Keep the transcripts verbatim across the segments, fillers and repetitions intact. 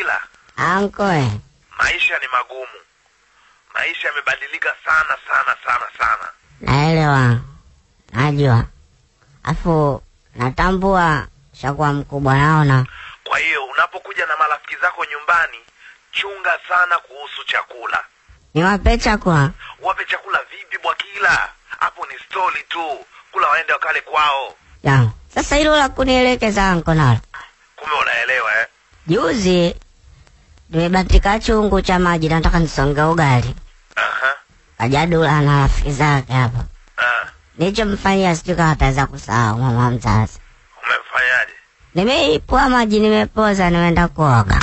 Wakila. Ankoe. Maisha ni magumu. Maisha yamebadilika sana sana sana sana. Naelewa. Najua. Afu natambua shakuwa mkubwa naona. Kwa hiyo unapokuja na marafiki zako nyumbani, chunga sana kuhusu chakula. Niwape chakula? Wape chakula vipi Bwakila? Hapo ni story tu. Kula waende wakale kwao. Ya. Sasa hilo la kunielekeza anko nalo. Kumbe unaelewa eh? Juzi nimebatika chungu cha maji, nataka nisonge ugali. Aha. Kajadula na rafiki zake hapa. Ah. Nilichomfanyia sijui kama ataweza kusahau mama mzazi. Umemfanyaje? Nimeipua maji, nimepoza, nimeenda kuoga.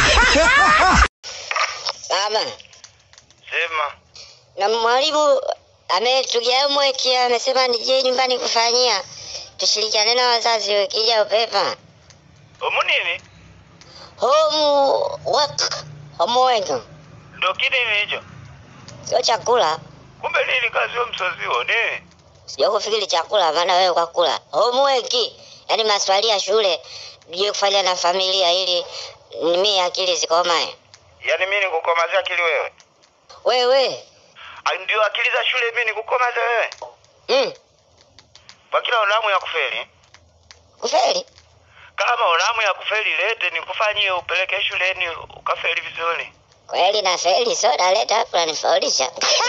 Baba. Sema. Na mwalimu ametugia mweki, amesema nije nyumbani kufanyia. Tushirikiane na wazazi wikija upepa. Omu nini? Homework. Homework. Ndio kile hicho. Sio chakula. Kumbe nini kazi ya msozi huo nini? Sio kufikiri chakula maana wewe ukakula. Homework. Yaani maswali ya shule nije kufanya na familia ili mimi akili zikomae. Yaani mimi nikukomaza akili wewe? Wewe. Ndio akili za shule mimi nikukomaza wewe? Mm. Wakila ulamu ya kufeli? Kufeli? Kama ulamu ya kufeli lete nikufanyie upeleke shuleni ukafeli vizuri. Kweli na feli soda leta hapo na nifaulisha.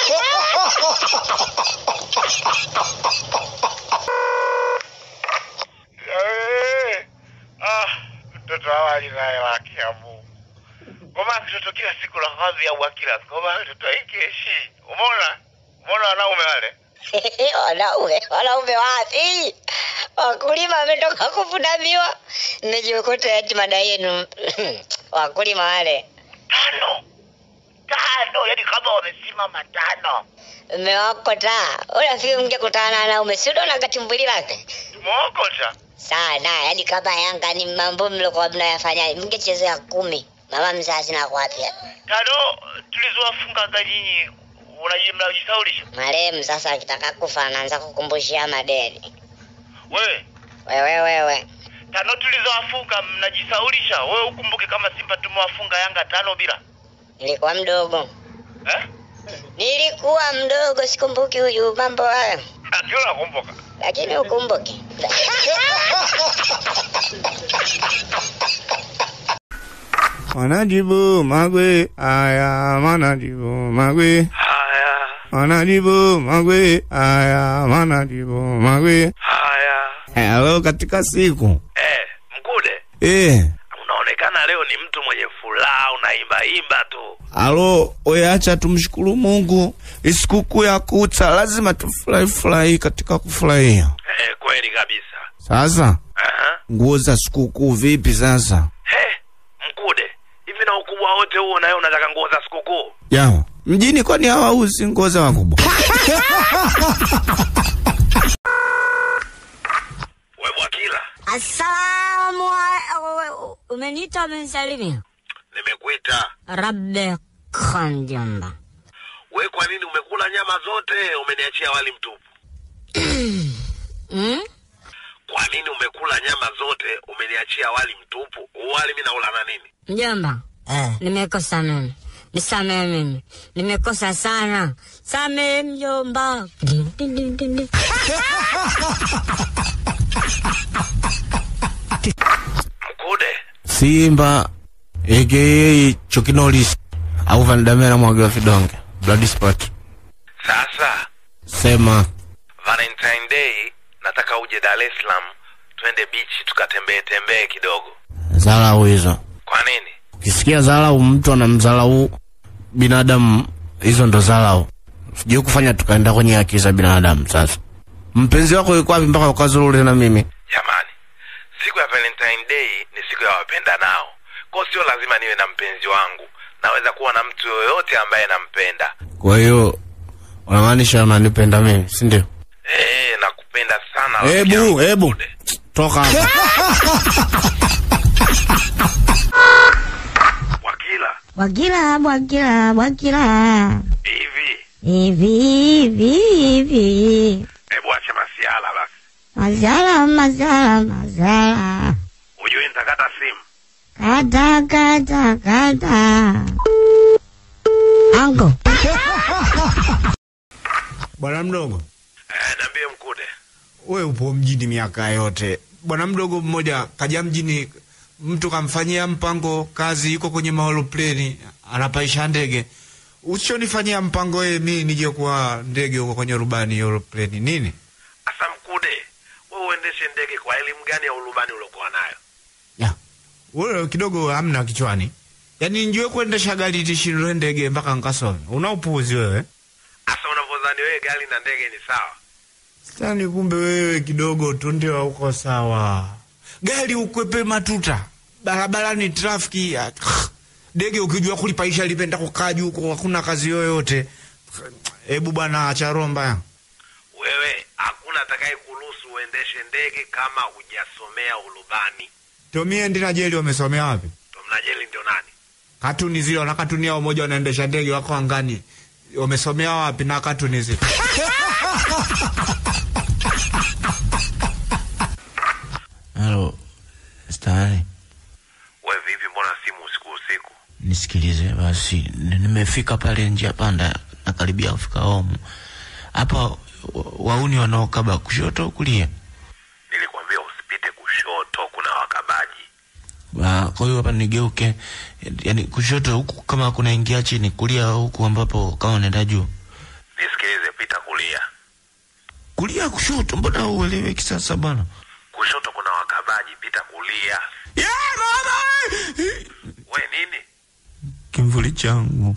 Eh. Ah, mtoto awali naye wake ya Mungu. Kama mtoto kila siku la kazi ya Bwakila, kama mtoto hiki umeona? Umeona wanaume wale? Wanaume, wanaume wapi? Wakulima wametoka kuvuna miwa. Nimejikuta eti madai yenu. Wakulima wale. Tano. Tano, yaani kama wamesimama tano. Mmewakota. Unafikiri mngekutana na umesido na katimbuli lake? Tumeokota. Sana, yaani kama Yanga ni mambo mlikuwa mnayafanya, mngechezea kumi. Mama mzazi na kwapi? Tano tulizowafunga ganyinyi. Unajimla ujisaulisha. Marehemu sasa akitaka kufa anaanza kukumbushia madeni. Wewe, wewe wewe. Tano tulizowafunga mnajisaulisha. Wewe ukumbuke kama Simba tumewafunga Yanga tano bila. Nilikuwa mdogo. Eh? Nilikuwa mdogo, sikumbuki huyu mambo haya. Ndio nakumbuka. Lakini ukumbuke. Manajibu magwe aya, manajibu magwe haya, manajibu magwe aya, manajibu magwe haya. Hello, katika siku Eh, Mkude. Eh, unaonekana leo ni mtu mwenye furaha, unaimba imba tu. halo, oye acha tumshukuru Mungu. Sikukuu ya kucha, lazima tufurahi furahi katika kufurahia. Eh, kweli kabisa. Sasa, aha, nguo za sikukuu vipi sasa? Eh, Mkude, hivi na ukubwa wote huo na wewe unataka nguo za sikukuu? Ya, mjini kwani hawauzi nguo za wakubwa? Wewe Bwakila. Assalamu alaikum. Umeniita umenisalimia? Nimekuita. Rabbe khanjamba. Wewe kwa nini umekula nyama zote umeniachia wali mtupu? Mm? Kwa nini umekula nyama zote umeniachia wali mtupu? Wali mimi naula na nini? Mjomba. Eh. Nimekosa mimi. Nisamehe mimi. Nimekosa sana. Samehe mjomba. Mkude. Simba aka Chokinolis au Vandamera mwaga vidonge blood spot. Sasa Sema Valentine Day nataka uje Dar es Salaam twende beach tukatembee tembee kidogo. Zalau hizo. Kwa nini? Ukisikia zalau mtu anamzalau binadamu, hizo ndo zalau. Sijui kufanya tukaenda kwenye haki za binadamu. Sasa mpenzi wako yuko wapi mpaka ukazururi na mimi? Jamani, siku ya Valentine Day ni siku ya wapenda nao. Kwa sio lazima niwe na mpenzi wangu. Naweza kuwa na mtu yoyote ambaye nampenda. Kwa hiyo unamaanisha unanipenda mimi, si ndio? Eh, nakupenda sana. Hebu, hebu toka hapa. Wakila. Wakila, wakila, wakila. Hivi. Hivi, hivi, hivi. Hebu acha masiala basi. Mazala, mazala, mazala. Ujue nitakata simu. Kata kata kata. Anko. Bwana mdogo. Eh, niambie Mkude. Wewe upo mjini miaka yote. Bwana mdogo mmoja kaja mjini, mtu kamfanyia mpango kazi, yuko kwenye aeroplane, anapaisha ndege. Usichonifanyia mpango yeye mimi nije kwa ndege huko kwenye rubani aeroplane nini? Asa Mkude, wewe uendeshe ndege kwa elimu gani ya urubani uliokuwa nayo? Ya. Wewe kidogo hamna kichwani. Yaani njoo kuendesha gari tishindwe ndege mpaka nkasome. Unaupuuzi wewe? Asa unavyodhani wewe gari na ndege ni sawa? Sasa kumbe wewe kidogo tu ndio uko sawa. Gari ukwepe matuta. Barabarani trafiki. Ndege ukijua kulipaisha lipenda kukaa juu huko hakuna kazi yoyote. Hebu bwana acha romba. Wewe hakuna atakaye kuruhusu uendeshe ndege kama hujasomea urubani. Tomie ndina jeli wamesomea wapi? Tomna jeli ndio nani? Katuni zile na katuni yao moja wanaendesha ndege wako angani. Wamesomea wapi na katuni zile? Hello. Stani. Wewe vipi, mbona simu usiku usiku? Nisikilize basi. Nimefika pale njia panda na karibia kufika home. Hapa wauni wanaokaba kushoto kulia. Nilikwambia usipite kushoto, kuna wakabaji. Ba, kwa hiyo hapa nigeuke, yani kushoto huku kama kuna ingia chini, kulia huku ambapo kama unaenda juu. Nisikilize, pita kulia. Kulia kushoto, mbona uelewe kisasa bwana? Kushoto kuna wakabaji, pita kulia. Ya mama! We nini? Kimvuli changu.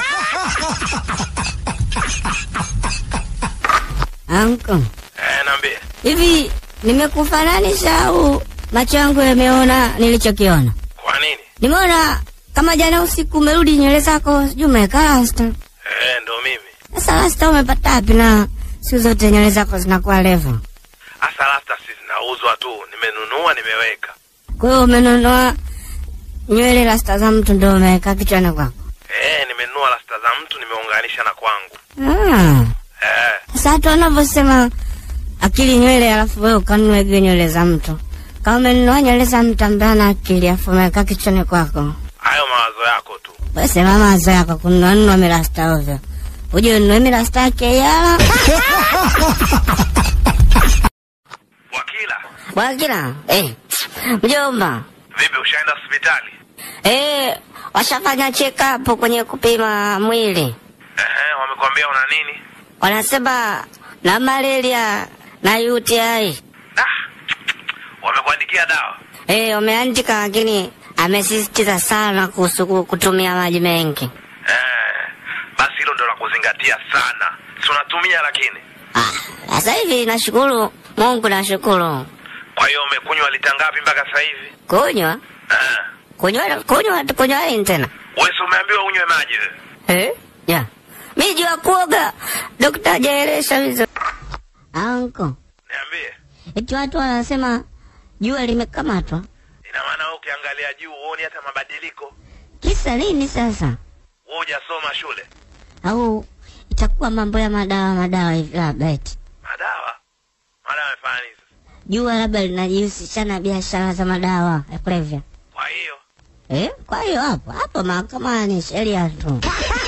Anko. Eh, niambie. Hivi nimekufananisha au macho yangu yameona nilichokiona? Kwa nini? Nimeona kama jana usiku umerudi nywele zako sijui umekaa rasta. Eh, ndo mimi. Sasa rasta umepata wapi na siku zote nywele zako zinakuwa level? Asa rasta si zinauzwa tu, nimenunua nimeweka. Kwa hiyo umenunua nywele rasta za mtu ndio umeweka kichwani kwako? Eh, nimenunua rasta za mtu nimeunganisha na kwangu. Ah. Eh. Sasa watu wanavyosema akili nywele alafu wewe ukanunua nywele za mtu. Kama umenunua nywele za mtu ambaye ana akili alafu umeweka kichwani kwako. Hayo mawazo yako tu. Basi mama mawazo yako kununua nunua mirasta ovyo. Uje ununue mirasta yake yala. Wakila. Wakila, eh. Mjomba. Vipi, ushaenda hospitali? Eh, washafanya check up kwenye kupima mwili. Ehe, wamekwambia una nini? Wanasema na malaria na U T I. Ah. Wamekuandikia dawa? Eh, wameandika lakini amesisitiza sana kuhusu kutumia maji mengi. Eh, basi hilo ndo la kuzingatia sana. Si unatumia lakini? Ah, sasa hivi nashukuru Mungu, nashukuru. Kwa hiyo umekunywa lita ngapi mpaka sasa hivi? Kunywa? Eh. Kunywa kunywa kunywa nini tena? Wewe umeambiwa unywe maji wewe? Eh? Ya. Mimi jua kuoga. Daktari hajaeleza vizuri. Anko. Niambie. Eti watu wanasema jua limekamatwa. Ina maana wewe ukiangalia juu uone hata mabadiliko. Kisa nini sasa? Wewe hujasoma shule? Au itakuwa mambo ya madawa madawa hivi labda eti. Madawa? Madawa yamefanya nini? Jua labda linajihusisha na biashara za madawa ya kulevya. Kwa hiyo? Eh? Kwa hiyo hapo hapo mahakamani sheria tu.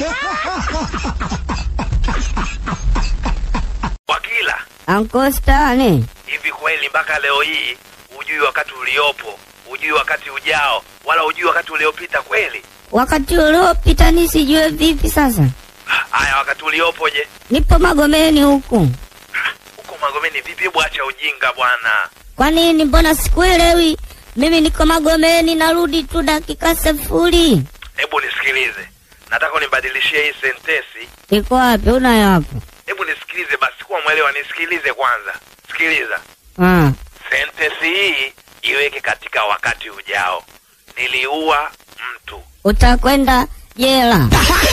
Wakila. Anko Stani. Hivi kweli mpaka leo hii hujui wakati uliopo, hujui wakati ujao, wala hujui wakati uliopita kweli? Wakati uliopita nisijue vipi sasa? Haya, wakati uliopo je? Nipo Magomeni huku. Huko Magomeni vipi? Hebu acha ujinga bwana. Kwa nini mbona sikuelewi? Mimi niko Magomeni narudi tu dakika sifuri. Hebu nisikilize. Nataka unibadilishie hii sentensi. Iko wapi? Unayo hapo? Hebu nisikilize basi, kuwa mwelewa, nisikilize kwanza. Sikiliza. Ah. Sentensi hii iweke katika wakati ujao. Niliua mtu. Utakwenda jela.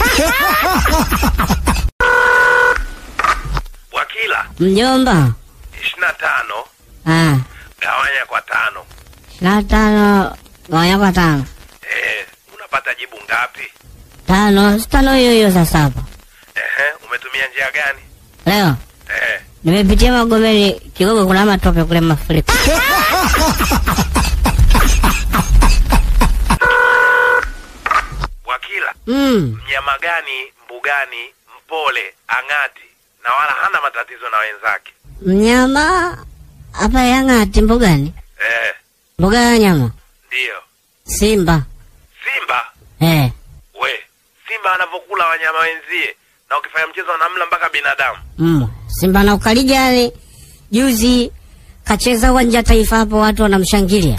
Wakila. Mjomba. ishirini na tano. Ah. Gawanya kwa tano. ishirini na tano gawanya kwa tano. Eh, unapata jibu ngapi? Tano, tano hiyo hiyo sasa hapa. Ehe, umetumia njia gani? Leo. Eh. Nimepitia Magomeni kidogo, kuna matope kule mafuriko. Mm. Mnyama gani mbugani mpole, angati na wala hana matatizo na wenzake? Mnyama hapa yangati mbugani? Eh. Mbuga ya nyama? Ndio. Simba. Simba? Eh. We, simba anavokula wanyama wenzie na ukifanya mchezo anamla mpaka binadamu. Mm. Simba na ukalijani juzi kacheza uwanja taifa hapo watu wanamshangilia.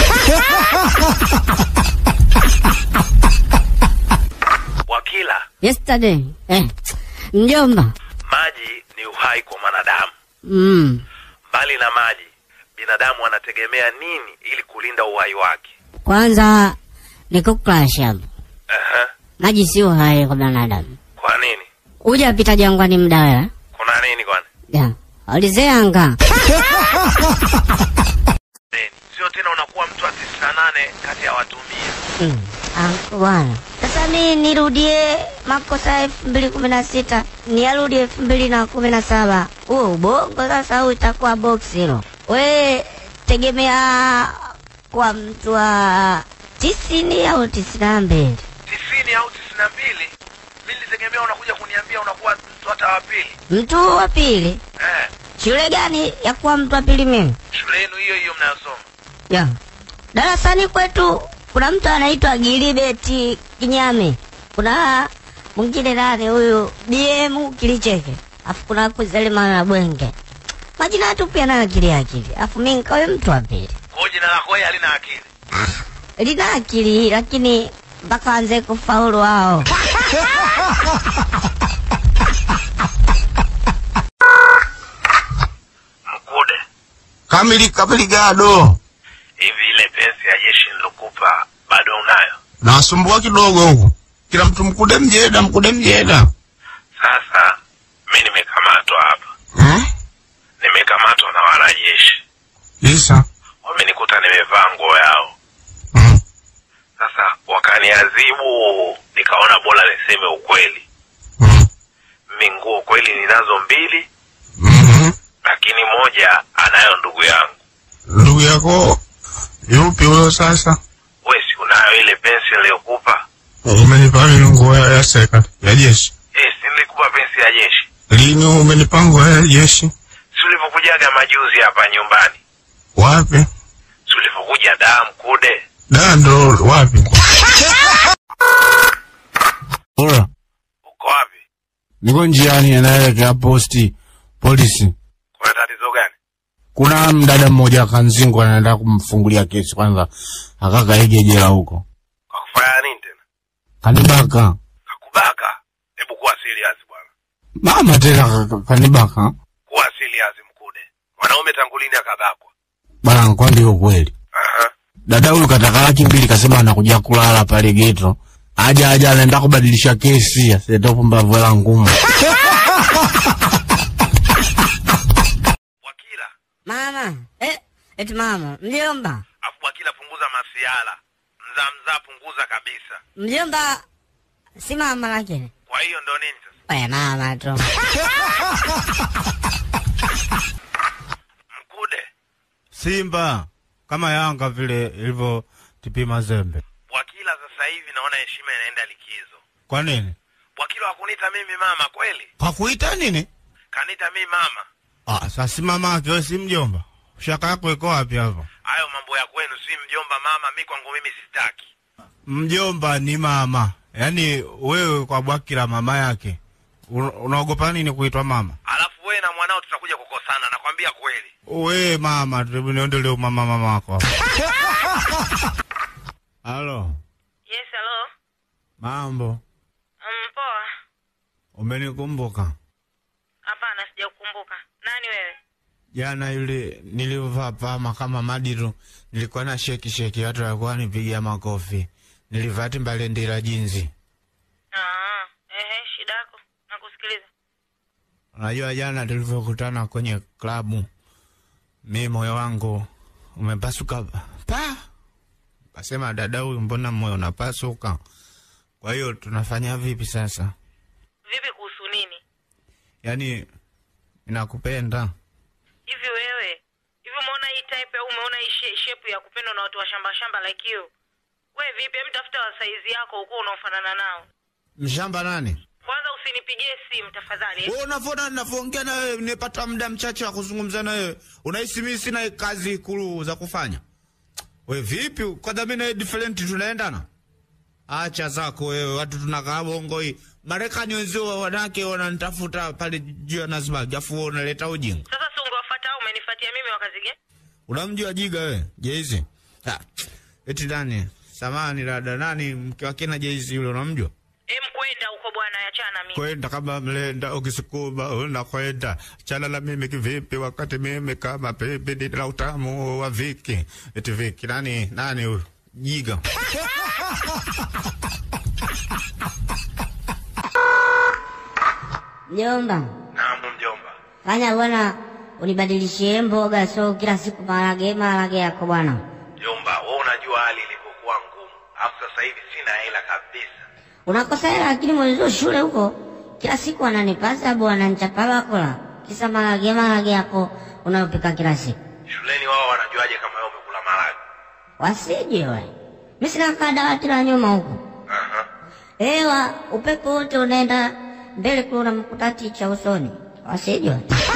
Wakila. Yesterday. Eh. Mjomba. Maji ni uhai kwa mwanadamu. Mm. Mbali na maji, binadamu anategemea nini ili kulinda uhai wake? Kwanza niko crash hapo. Aha. Maji si uhai kwa binadamu. Kwa nini? Uja pita jangwani muda wewe. Kuna nini kwani? Ya. Alizeanga. Sio tena unakuwa mtu wa tisini na nane kati ya watu mia. Mm. Ah, bwana. Sasa mimi nirudie makosa elfu mbili kumi na sita, niarudi elfu mbili kumi na saba. Huo ubongo sasa huu itakuwa box hilo. We tegemea kwa mtu wa tisini au tisini na mbili. Tisini au tisini na mbili? Mimi nilitegemea unakuja kuniambia unakuwa mtu hata wa pili. Mtu wa pili? Eh. Shule gani ya kuwa mtu wa pili mimi? Shule yenu hiyo hiyo mnayosoma. Ya. Darasani kwetu kuna mtu anaitwa Gilibeti Kinyame. Kuna mwingine nani huyu D M Kilicheke. Afu kuna Kuzalima na Bwenge. Majina tu pia na akili akili. Afu mimi nikawe mtu wa pili. Kwa jina lako wewe halina akili. Lina akili lakini mpaka anze kufaulu wao. Mkude. Kamili kamili gado. Hivi ile pesa ya jeshi nilokupa bado unayo? Nasumbua kidogo huko. Kila mtu mkude mjeda, mkude mjeda. Sasa mimi nimekamatwa hapa. Hmm? Nimekamatwa na wanajeshi. Lisa. Wamenikuta nimevaa nguo yao. Hmm. Sasa wakaniadhibu, nikaona bora niseme ukweli. Hmm. Mimi nguo kweli ninazo mbili. Mhm. Lakini moja anayo ndugu yangu. Ndugu yako yupi huyo sasa? Wewe si unayo ile pensi niliyokupa? Umenipa nguo ya seka ya jeshi. Eh, si nilikupa pensi ya jeshi. Lini umenipa nguo ya jeshi? Si ulipokujaga majuzi hapa nyumbani. Wapi? Si ulipokuja Dar Mkude. Dar ndo wapi? Ora. Uko wapi? Niko njiani naelekea posti polisi. Kuna tatizo gani? Kuna mdada mmoja kanzingo anaenda kumfungulia kesi kwanza. Akaka ije jela huko. Kwa kufanya nini tena? Kanibaka. Kakubaka? Hebu kuwa serious bwana. Mama tena kanibaka. Kuwa serious Mkude. Mwanaume tangu lini akabakwa? Bana kwa ndio kweli. Aha. Dada huyu kataka laki mbili kasema anakuja kulala pale geto. Aja aja anaenda kubadilisha kesi, asitopo mbavu la ngumu. Wakila. Mama, eh, eti mama, mjomba. Afu Wakila punguza masiala. Mza mza punguza kabisa. Mjomba si mama lakini. Kwa hiyo ndo nini sasa? Wewe mama tu. Mkude. Simba kama Yanga vile ilivyo tipi Mazembe. Wakila sasa hivi naona heshima inaenda likizo. Kwa nini? Wakila hakuniita mimi mama kweli? Kwa kuita nini? Kanita mimi mama. Ah, sasa mama yake wewe si mjomba. Shaka yako iko wapi hapo? Hayo mambo ya kwenu si mjomba mama, mimi kwangu mimi sitaki. Mjomba ni mama. Yaani wewe kwa Bwakila mama yake. Unaogopa nini kuitwa mama? Alafu wewe na mwanao tutakuja kukosana, nakwambia kweli. Wewe mama, tunaendelea mama mama wako. Halo. Yes, hello. Mambo. Um, poa. Umenikumbuka? Hapana, sijakukumbuka. Nani wewe? Jana yule nilivaa pama kama Madiru, nilikuwa na sheki sheki watu walikuwa nipigia makofi. Nilivaa timbale ndira jinzi. Ah, ehe, shida yako. Nakusikiliza. Unajua jana tulivyokutana kwenye klabu, mimi moyo wangu umepasuka pa. Kasema dada huyu mbona moyo unapasuka? Kwa hiyo tunafanya vipi sasa? Vipi kuhusu nini? Yaani ninakupenda. Hivi wewe, hivi umeona hii type au umeona hii shape ya kupendwa na watu wa shamba shamba like you? Wewe vipi, mtafuta wa size yako huko unaofanana nao? Mshamba nani? Kwanza usinipigie simu tafadhali. Wewe unafona ninapoongea na wewe nimepata muda mchache wa kuzungumza na wewe. Unahisi mimi sina kazi kulu za kufanya? Wewe vipi? Kwa dhamini na different tunaendana? Acha zako wewe, watu tunakaa bongo hii. Marekani wenzao wanawake wananitafuta pale juu ya Nazma, jafu unaleta ujinga. Sasa si ungewafuata au umenifuatia mimi wakazi gani? Unamjua Jiga wewe? Jeizi. Ah. Eti nani? Samani dada nani mke wake na Jeizi yule unamjua? Em kwenda huko bwana, achana mimi. Kwenda kama mlenda ukisukuma unakwenda. Chala la mimi kivipi wakati mimi kama pepe ni la utamu wa Viki. Eti Viki nani nani huyo? Jiga. Mjomba. Naam mjomba. Fanya bwana unibadilishie mboga so kila siku maharage maharage yako bwana. Mjomba, wewe unajua hali ilivyokuwa ngumu. Hapo sasa hivi sina hela kabisa. Unakosa hela lakini mwanzo shule huko kila siku ananipasa bwana ananichapa bakula. Kisa maharage maharage yako unayopika kila siku. Shuleni wao wanajuaje kama wewe umekula maharage? Wasije wewe. Mimi sina kadawati la nyuma huko. Aha. Ewa upepo wote unaenda mbele kule unamkuta ticha usoni. Wasije.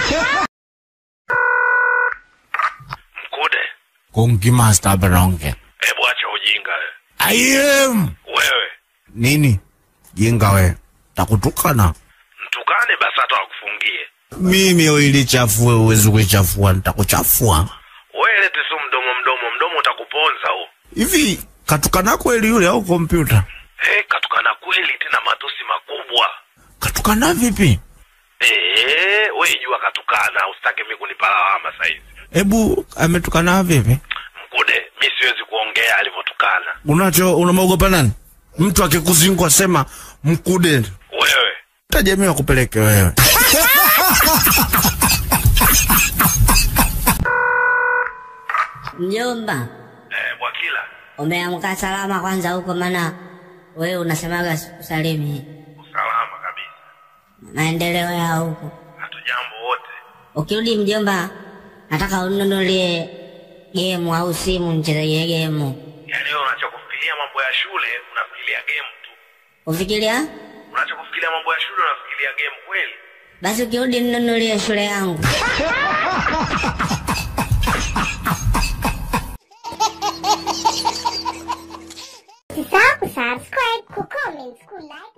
Mkude. Kongi master baronge. Hebu acha ujinga wewe. I am. Wewe. Nini? Jinga wewe. Takutukana. Mtukane basi hata wakufungie. Mimi ili chafue uwezi kuchafua nitakuchafua. Wewe lete tu mdomo mdomo mdomo utakuponza huo. Hivi katukana kweli yule au kompyuta? Eh, katukana kweli tena matusi makubwa. Katukana vipi? Eh, wewe jua katukana, usitake mimi kunipa lawama sasa hivi. Hebu ametukana vipi? Mkude, mimi siwezi kuongea alivyotukana. Unacho unamogopa nani? Mtu akikuzingua sema Mkude. Wewe. Tajamii akupeleke wewe. Mjomba. Eh, Bwakila. Umeamka salama kwanza huko maana wewe unasemaga usalimi. Usalama kabisa. Maendeleo ya huko. Hatujambo wote. Ukirudi mjomba nataka ununulie game au simu nichezee game. Yaani wewe unachokufikiria mambo ya shule unafikiria game tu. Ufikiria? Unachokufikiria mambo ya shule unafikiria game kweli? Basi ukirudi ninunulie shule yangu. Usisahau kusubscribe, kucomment, kulike.